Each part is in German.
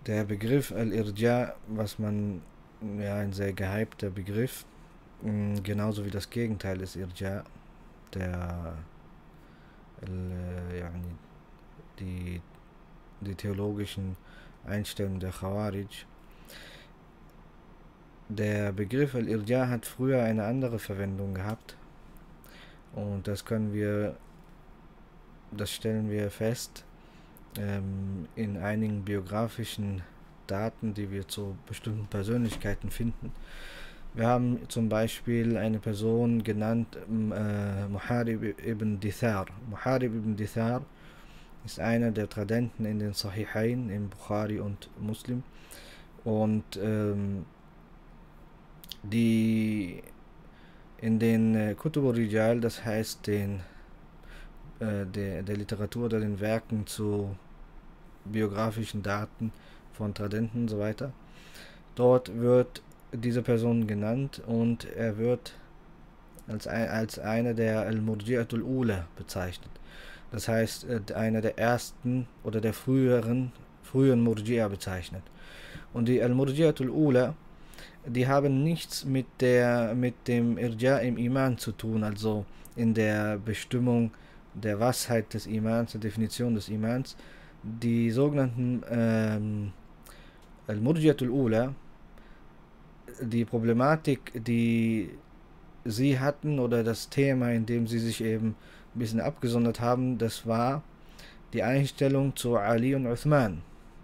Der Begriff Al-Irja, was man, ja, ein sehr gehypter Begriff, genauso wie das Gegenteil ist Irja, der, yani, die, die theologischen Einstellungen der Khawarij. Der Begriff Al-Irja hat früher eine andere Verwendung gehabt und das stellen wir fest in einigen biografischen Daten, die wir zu bestimmten Persönlichkeiten finden. Wir haben zum Beispiel eine Person genannt, Muharib ibn Dithar. Muharib ibn Dithar ist einer der Tradenten in den Sahihain, in Bukhari und Muslim. Und die in den Kutub al-Rijal, das heißt der Literatur oder den Werken zu biografischen Daten von Tradenten und so weiter, dort wird diese Person genannt und er wird als einer der Al-Murji'atul Ula bezeichnet. Das heißt, einer der ersten oder der frühen Murji'a bezeichnet. Und die Al-Murji'atul Ula, die haben nichts mit dem Irja im Iman zu tun, also in der Bestimmung der Wahrheit des Imans, der Definition des Imans. Die sogenannten Al-Murji'atul Ula, die Problematik, die sie hatten, oder das Thema, in dem sie sich eben ein bisschen abgesondert haben, das war die Einstellung zu Ali und Uthman.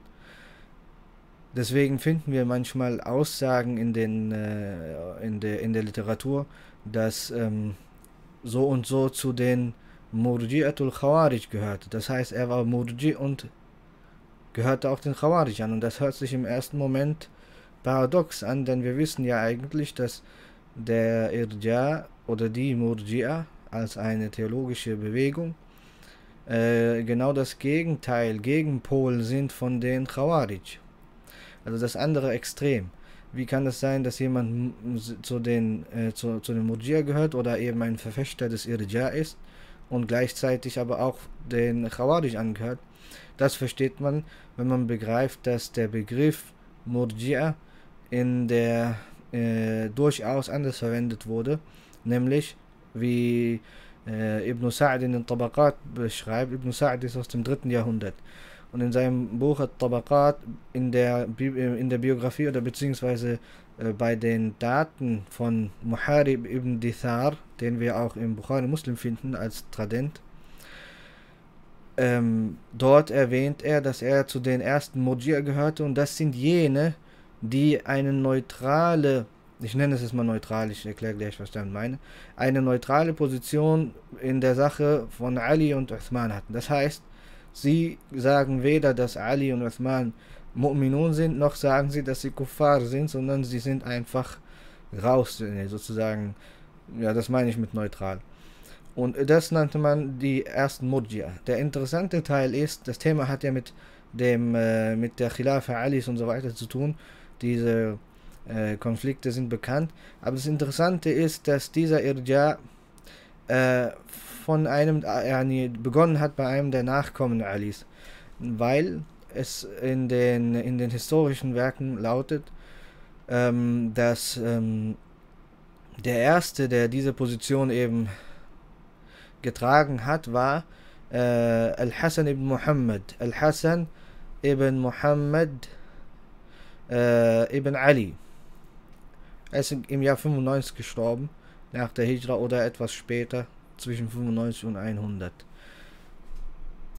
Deswegen finden wir manchmal Aussagen in der Literatur, dass so und so zu den Murji'atul Khawarij gehört. Das heißt, er war Murji und gehörte auch den Khawarij an. Und das hört sich im ersten Moment paradox an, denn wir wissen ja eigentlich, dass der Irja oder die Murji'a als eine theologische Bewegung genau das Gegenpol sind von den Khawarij. Also das andere Extrem. Wie kann es sein, dass jemand zu den Murji'a gehört oder eben ein Verfechter des Irja ist und gleichzeitig aber auch den Khawarij angehört? Das versteht man, wenn man begreift, dass der Begriff Murji'a in der durchaus anders verwendet wurde, nämlich wie Ibn Sa'd in den Tabaqat beschreibt. Ibn Sa'd ist aus dem 3. Jahrhundert. Und in seinem Buch At-Tabaqat, in der Biografie oder beziehungsweise bei den Daten von Muharib ibn Dithar, den wir auch im Bukhari Muslim finden als Tradent, dort erwähnt er, dass er zu den ersten Murji'a gehörte, und das sind jene, die eine neutrale, ich nenne es jetzt mal neutral, ich erkläre gleich, was ich damit meine, eine neutrale Position in der Sache von Ali und Uthman hatten. Das heißt, sie sagen weder, dass Ali und Uthman Mu'minun sind, noch sagen sie, dass sie Kuffar sind, sondern sie sind einfach raus, sozusagen. Ja, das meine ich mit neutral. Und das nannte man die ersten Murji'a. Der interessante Teil ist, das Thema hat ja mit der Khilafa Alis und so weiter zu tun. Diese Konflikte sind bekannt. Aber das Interessante ist, dass dieser Irja begonnen hat bei einem der Nachkommen Alis, weil es in den historischen Werken lautet, dass der erste, der diese Position eben getragen hat, war Al-Hassan ibn Muhammad. Al-Hassan ibn Muhammad ibn Ali. Er ist im Jahr 95 gestorben, nach der Hijra oder etwas später, zwischen 95 und 100.